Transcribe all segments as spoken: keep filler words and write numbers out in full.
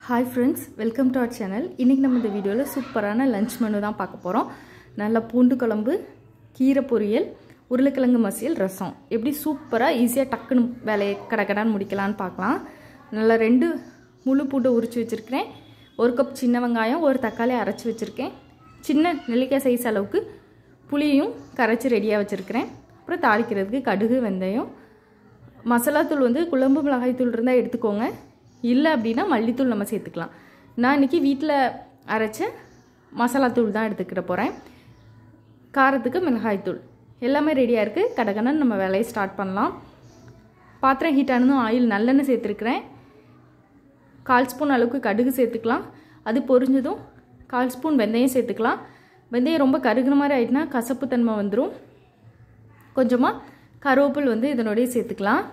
Hi friends, welcome to our channel. இன்னைக்கு நம்ம இந்த வீடியோல சூப்பரான லஞ்ச் மெனு தான் பார்க்க போறோம். நல்ல பூண்டு குழம்பு, கீரை பொரியல், உருளைக்கிழங்கு மசியல், ரசம். எப்படி சூப்பரா ஈஸியா டக்குன்னு வேலையை கடகடான்னு முடிக்கலாம்னு பார்க்கலாம். நல்ல ரெண்டு முழு பூண்டு உரிச்சு வச்சிருக்கேன். ஒரு கப் சின்ன வெங்காயம், ஒரு தக்காளி அரைச்சு வச்சிருக்கேன். சின்ன நெல்லிக்காய் சைஸ் அளவுக்கு புளியும் கரைச்சி ரெடியா வச்சிருக்கேன். அப்புறம் தாளிக்கிறதுக்கு கடுகு, வெந்தயம், மசாலா தூள் வந்து குழம்பு மிளகாய் தூள் இருந்தா எடுத்துக்கோங்க. இல்லை அப்படின்னா மல்லித்தூள் நம்ம சேர்த்துக்கலாம். நான் இன்றைக்கி வீட்டில் அரைச்ச மசாலா தூள் தான் எடுத்துக்கிற போகிறேன். காரத்துக்கு மிளகாய்த்தூள் எல்லாமே ரெடியாக இருக்குது. கடகடன்னு நம்ம வேலையை ஸ்டார்ட் பண்ணலாம். பாத்திரம் ஹீட் ஆனதும் ஆயில் நல்லெண்ணெய் சேர்த்துருக்குறேன். கால் ஸ்பூன் அளவுக்கு கடுகு சேர்த்துக்கலாம். அது பொரிஞ்சதும் கால் ஸ்பூன் வெந்தயம் சேர்த்துக்கலாம். வெந்தயம் ரொம்ப கருகுன மாதிரி ஆகிட்டுனா கசப்பு தன்மை வந்துடும். கொஞ்சமாக கருவேப்பில் வந்து இதனோடய சேர்த்துக்கலாம்.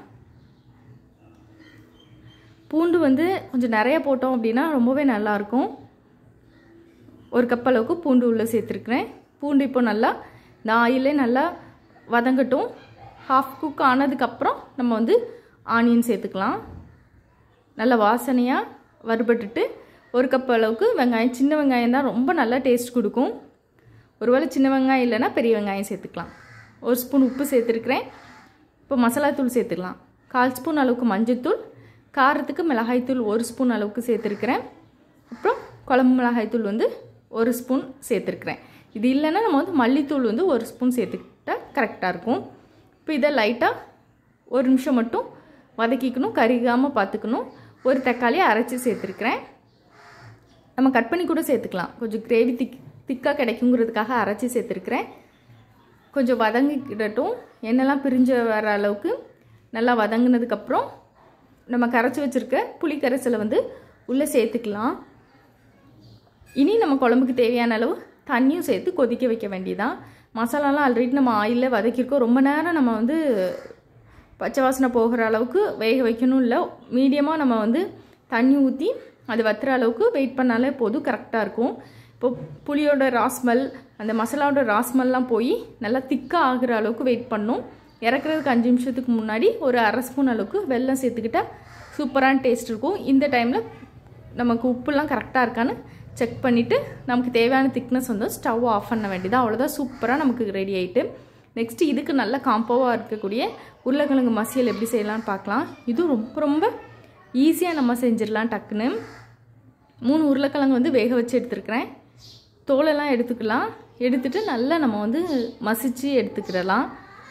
பூண்டு வந்து கொஞ்சம் நிறைய போட்டோம் அப்படின்னா ரொம்பவே நல்லாயிருக்கும். ஒரு கப் அளவுக்கு பூண்டு உள்ளே சேர்த்துருக்குறேன். பூண்டு இப்போ நல்லா இந்த ஆயிலே நல்லா வதங்கட்டும். ஹாஃப் குக் ஆனதுக்கப்புறம் நம்ம வந்து ஆனியன் சேர்த்துக்கலாம். நல்லா வாசனையாக வறுபட்டுட்டு ஒரு கப் அளவுக்கு வெங்காயம், சின்ன வெங்காயம் தான் ரொம்ப நல்லா டேஸ்ட் கொடுக்கும். ஒருவேளை சின்ன வெங்காயம் இல்லைன்னா பெரிய வெங்காயம் சேர்த்துக்கலாம். ஒரு ஸ்பூன் உப்பு சேர்த்துருக்குறேன். இப்போ மசாலா தூள் சேர்த்துக்கலாம். கால் ஸ்பூன் அளவுக்கு மஞ்சள்தூள், காரத்துக்கு மிளகாய்த்தூள் ஒரு ஸ்பூன் அளவுக்கு சேர்த்துருக்குறேன். அப்புறம் குழம்பு மிளகாய்த்தூள் வந்து ஒரு ஸ்பூன் சேர்த்துருக்குறேன். இது இல்லைன்னா நம்ம வந்து மல்லித்தூள் வந்து ஒரு ஸ்பூன் சேர்த்துக்கிட்டா கரெக்டாக இருக்கும். இப்போ இதை லைட்டாக ஒரு நிமிஷம் மட்டும் வதக்கிக்கணும், கருகாமல் பார்த்துக்கணும். ஒரு தக்காளியை அரைச்சி சேர்த்துருக்குறேன். நம்ம கட் பண்ணி கூட சேர்த்துக்கலாம். கொஞ்சம் கிரேவி திக் திக்காக கிடைக்குங்கிறதுக்காக அரைச்சி சேர்த்துருக்குறேன். கொஞ்சம் வதங்கிக்கிடட்டும். எண்ணெய்லாம் பிரிஞ்சு வர அளவுக்கு நல்லா வதங்கினதுக்கப்புறம் நம்ம கரைச்சி வச்சுருக்க புளி கரைசலை வந்து உள்ளே சேர்த்துக்கலாம். இனி நம்ம குழம்புக்கு தேவையான அளவு தண்ணியும் சேர்த்து கொதிக்க வைக்க வேண்டியதான். மசாலாலாம் ஆல்ரெடி நம்ம ஆயிலில் வதக்கியிருக்கோம். ரொம்ப நேரம் நம்ம வந்து பச்சை வாசனை போகிற அளவுக்கு வேக வைக்கணும் இல்லை. மீடியமாக நம்ம வந்து தண்ணி ஊற்றி அது வத்துற அளவுக்கு வெயிட் பண்ணாலே போதும், கரெக்டாக இருக்கும். இப்போ புளியோட ராஸ்மெல், அந்த மசாலாவோட ராஸ்மெல்லாம் போய் நல்லா திக்காக ஆகிற அளவுக்கு வெயிட் பண்ணணும். இறக்குறதுக்கு அஞ்சு நிமிஷத்துக்கு முன்னாடி ஒரு அரை ஸ்பூன் அளவுக்கு வெல்லம் சேர்த்துக்கிட்டால் சூப்பரான டேஸ்ட் இருக்கும். இந்த டைமில் நமக்கு உப்புலாம் கரெக்டாக இருக்கான்னு செக் பண்ணிவிட்டு நமக்கு தேவையான திக்னஸ் வந்து ஸ்டவ் ஆஃப் பண்ண வேண்டியதான். அவ்வளோதான், சூப்பராக நமக்கு ரெடி ஆகிட்டு. நெக்ஸ்ட்டு இதுக்கு நல்ல காம்போவாக இருக்கக்கூடிய உருளைக்கிழங்கு மசியல் எப்படி செய்யலான்னு பார்க்கலாம். இது ரொம்ப ரொம்ப ஈஸியாக நம்ம செஞ்சிடலாம் டக்குன்னு. மூணு உருளைக்கிழங்கு வந்து வேக வச்சு எடுத்துருக்கிறேன். தோலெல்லாம் எடுத்துக்கலாம். எடுத்துகிட்டு நல்லா நம்ம வந்து மசிச்சு எடுத்துக்கிடலாம்.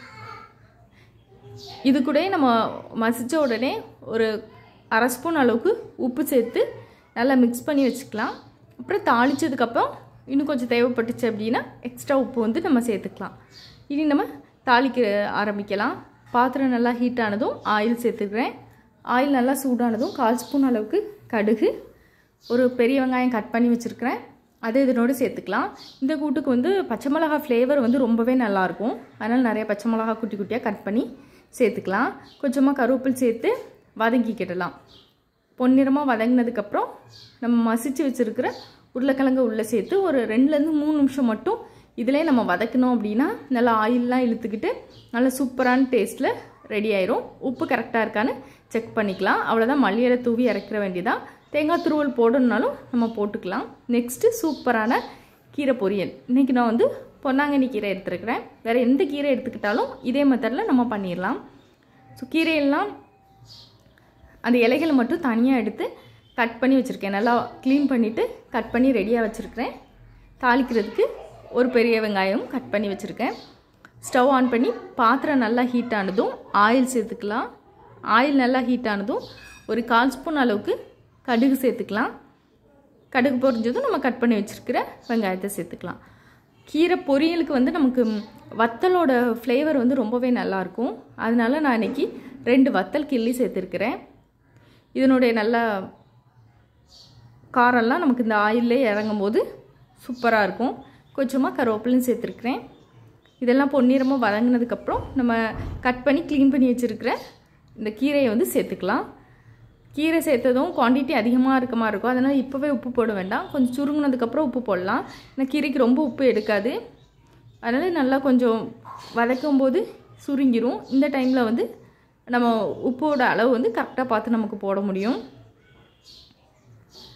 இது கூட நம்ம மசித்த உடனே ஒரு அரை ஸ்பூன் அளவுக்கு உப்பு சேர்த்து நல்லா மிக்ஸ் பண்ணி வச்சுக்கலாம். அப்புறம் தாளித்ததுக்கப்புறம் இன்னும் கொஞ்சம் தேவைப்பட்டுச்சு அப்படின்னா எக்ஸ்ட்ரா உப்பு வந்து நம்ம சேர்த்துக்கலாம். இனி நம்ம தாளிக்க ஆரம்பிக்கலாம். பாத்திரம் நல்லா ஹீட் ஆனதும் ஆயில் சேர்த்துக்கிறேன். ஆயில் நல்லா சூடானதும் கால் ஸ்பூன் அளவுக்கு கடுகு, ஒரு பெரிய வெங்காயம் கட் பண்ணி வச்சுருக்கிறேன், அதை இதனோடு சேர்த்துக்கலாம். இந்த கூட்டுக்கு வந்து பச்சை மிளகா ஃப்ளேவர் வந்து ரொம்பவே நல்லாயிருக்கும். அதனால் நிறைய பச்சை மிளகா குட்டி குட்டியாக கட் பண்ணி சேர்த்துக்கலாம். கொஞ்சமாக கருவேப்பில் சேர்த்து வதங்கிக்கிடலாம். பொன்னிறமாக வதங்கினதுக்கப்புறம் நம்ம மசிச்சு வச்சுருக்கிற உருளைக்கிழங்கு உள்ளே சேர்த்து ஒரு ரெண்டுலேருந்து மூணு நிமிஷம் மட்டும் இதிலே நம்ம வதக்கணும். அப்படின்னா நல்லா ஆயிலெலாம் இழுத்துக்கிட்டு நல்லா சூப்பரான டேஸ்ட்டில் ரெடி ஆயிரும். உப்பு கரெக்டாக இருக்கான்னு செக் பண்ணிக்கலாம். அவ்வளோதான், மல்லியிலை தூவி இறக்கிற வேண்டியதான். தேங்காய் துருவல் போடணுன்னாலும் நம்ம போட்டுக்கலாம். நெக்ஸ்ட்டு சூப்பரான கீரை பொரியல். இன்றைக்கி நான் வந்து பொன்னாங்கண்ணி கீரை எடுத்துருக்கிறேன். வேறு எந்த கீரை எடுத்துக்கிட்டாலும் இதே மெத்தடில் நம்ம பண்ணிடலாம். ஸோ கீரையெல்லாம் அந்த இலைகளை மட்டும் தனியாக எடுத்து கட் பண்ணி வச்சுருக்கேன். நல்லா க்ளீன் பண்ணிவிட்டு கட் பண்ணி ரெடியாக வச்சுருக்கிறேன். தாளிக்கிறதுக்கு ஒரு பெரிய வெங்காயம் கட் பண்ணி வச்சுருக்கேன். ஸ்டவ் ஆன் பண்ணி பாத்திரம் நல்லா ஹீட் ஆனதும் ஆயில் சேர்த்துக்கலாம். ஆயில் நல்லா ஹீட் ஆனதும் ஒரு கால் ஸ்பூன் அளவுக்கு கடுகு சேர்த்துக்கலாம். கடுகு பொரிஞ்சதும் நம்ம கட் பண்ணி வச்சுருக்கிற வெங்காயத்தை சேர்த்துக்கலாம். கீரை பொரியலுக்கு வந்து நமக்கு வத்தலோட ஃப்ளேவர் வந்து ரொம்பவே நல்லாயிருக்கும். அதனால நான் இன்றைக்கி ரெண்டு வத்தல் கிள்ளி சேர்த்துருக்கிறேன். இதனுடைய நல்லா காரெல்லாம் நமக்கு இந்த ஆயிலே இறங்கும் போது சூப்பராக இருக்கும். கொஞ்சமாக கருவேப்பிலையும் சேர்த்துருக்குறேன். இதெல்லாம் பொன்னிறமாக வதங்கினதுக்கப்புறம் நம்ம கட் பண்ணி க்ளீன் பண்ணி வச்சுருக்கிற இந்த கீரையை வந்து சேர்த்துக்கலாம். கீரை சேர்த்ததும் குவான்டிட்டி அதிகமாக இருக்க மாதிரி இருக்கும். அதனால் இப்போவே உப்பு போட வேண்டாம். கொஞ்சம் சுருங்கினதுக்கப்புறம் உப்பு போடலாம். ஏன்னா கீரைக்கு ரொம்ப உப்பு எடுக்காது. அதனால் நல்லா கொஞ்சம் வதக்கும் போது சுருங்கிரும். இந்த டைமில் வந்து நம்ம உப்போட அளவு வந்து கரெக்டாக பார்த்து நமக்கு போட முடியும்.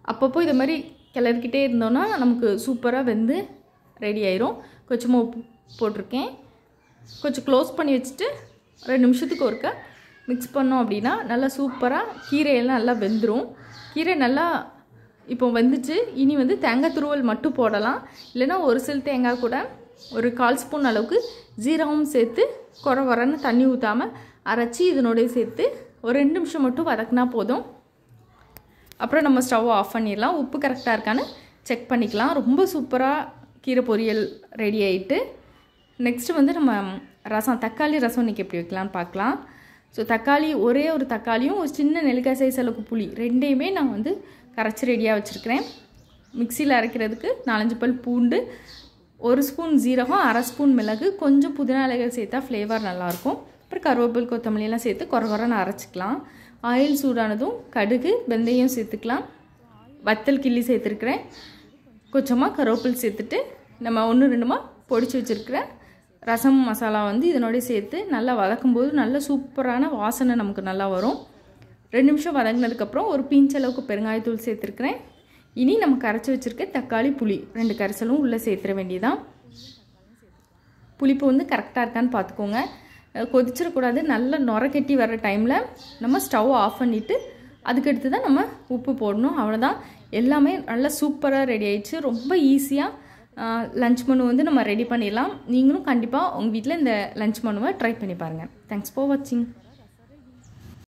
அப்பப்போ இது மாதிரி கிளறிக்கிட்டே இருந்தோன்னா நமக்கு சூப்பராக வெந்து ரெடி ஆயிரும். கொஞ்சமாக உப்பு போட்டிருக்கேன். கொஞ்சம் க்ளோஸ் பண்ணி வச்சுட்டு ரெண்டு நிமிஷத்துக்கு ஒருக்க மிக்ஸ் பண்ணோம் அப்படின்னா நல்லா சூப்பராக கீரையெல்லாம் நல்லா வெந்துடும். கீரை நல்லா இப்போ வந்துச்சு. இனி வந்து தேங்காய் துருவல் மட்டும் போடலாம். இல்லைன்னா ஒரு சில தேங்காய் கூட ஒரு கால் ஸ்பூன் அளவுக்கு ஜீரகமும் சேர்த்து குறை குறைன்னு தண்ணி ஊற்றாமல் அரைச்சி இதனோடய சேர்த்து ஒரு ரெண்டு நிமிஷம் மட்டும் வதக்கினா போதும். அப்புறம் நம்ம ஸ்டவ் ஆஃப் பண்ணிடலாம். உப்பு கரெக்டாக இருக்கான்னு செக் பண்ணிக்கலாம். ரொம்ப சூப்பராக கீரை பொரியல் ரெடி ஆகிட்டு நெக்ஸ்ட்டு வந்து நம்ம ரசம் தக்காளி ரசம் இன்றைக்கி எப்படி வைக்கலான்னு பார்க்கலாம். ஸோ தக்காளி ஒரே ஒரு தக்காளியும் ஒரு சின்ன நெல்லிக்காய் சைஸ் அளவுக்கு புளி ரெண்டையுமே நான் வந்து கரைச்சி ரெடியாக வச்சுருக்கிறேன். மிக்சியில் அரைக்கிறதுக்கு நாலஞ்சு பல் பூண்டு, ஒரு ஸ்பூன் ஜீரகம், அரை ஸ்பூன் மிளகு, கொஞ்சம் புதினா இலைகள் சேர்த்தா ஃப்ளேவர் நல்லாயிருக்கும். அப்புறம் கருவேப்பில் கொத்தமல்லியெல்லாம் சேர்த்து குறை குறைன்னு அரைச்சிக்கலாம். ஆயில் சூடானதும் கடுகு வெந்தயம் சேர்த்துக்கலாம். வத்தல் கிள்ளி சேர்த்துருக்குறேன். கொஞ்சமாக கருவேப்பில் சேர்த்துட்டு நம்ம ஒன்று ரெண்டுமா பொடிச்சு வச்சுருக்கிற ரசம் மசாலா வந்து இதனோடய சேர்த்து நல்லா வதக்கும்போது நல்ல சூப்பரான வாசனை நமக்கு நல்லா வரும். ரெண்டு நிமிஷம் வதங்கினதுக்கப்புறம் ஒரு பிஞ்ச் அளவுக்கு பெருங்காயத்தூள் சேர்த்துருக்குறேன். இனி நம்ம கரைச்சி வச்சுருக்க தக்காளி புளி ரெண்டு கரைசலும் உள்ளே சேர்த்துற வேண்டியதான். புளிப்பு வந்து கரெக்டாக இருக்கான்னு பார்த்துக்கோங்க. கொதிச்சிடக்கூடாது. நல்லா நுர கட்டி வர்ற டைமில் நம்ம ஸ்டவ் ஆஃப் பண்ணிவிட்டு அதுக்கடுத்து தான் நம்ம உப்பு போடணும். அவ்வளோதான். எல்லாமே நல்லா சூப்பராக ரெடி ஆயிடுச்சு. ரொம்ப ஈஸியாக லஞ்ச் மெனு வந்து நம்ம ரெடி பண்ணிடலாம். நீங்களும் கண்டிப்பாக உங்கள் வீட்டில் இந்த லஞ்ச் மெனுவை ட்ரை பண்ணி பாருங்கள். தேங்க்ஸ் ஃபார் வாட்சிங்.